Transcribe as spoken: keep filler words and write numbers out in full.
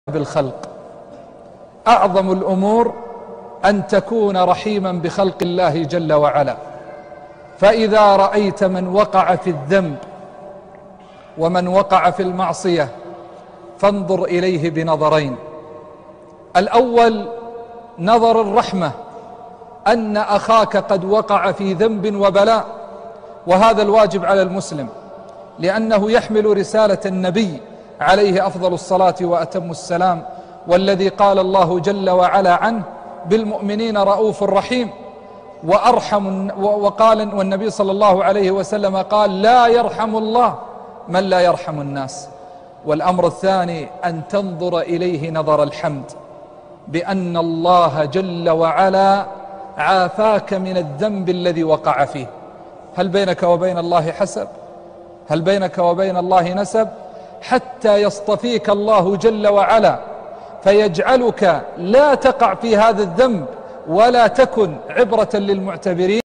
بالخلق. أعظم الأمور أن تكون رحيما بخلق الله جل وعلا. فإذا رأيت من وقع في الذنب ومن وقع في المعصية فانظر إليه بنظرين. الأول نظر الرحمة، أن أخاك قد وقع في ذنب وبلاء، وهذا الواجب على المسلم، لأنه يحمل رسالة النبي عليه أفضل الصلاة وأتم السلام، والذي قال الله جل وعلا عنه: بالمؤمنين رؤوف رحيم وأرحم. وقال والنبي صلى الله عليه وسلم قال: لا يرحم الله من لا يرحم الناس. والأمر الثاني أن تنظر إليه نظر الحمد، بأن الله جل وعلا عافاك من الذنب الذي وقع فيه. هل بينك وبين الله حسب؟ هل بينك وبين الله نسب؟ حتى يصطفيك الله جل وعلا فيجعلك لا تقع في هذا الذنب ولا تكن عبرة للمعتبرين.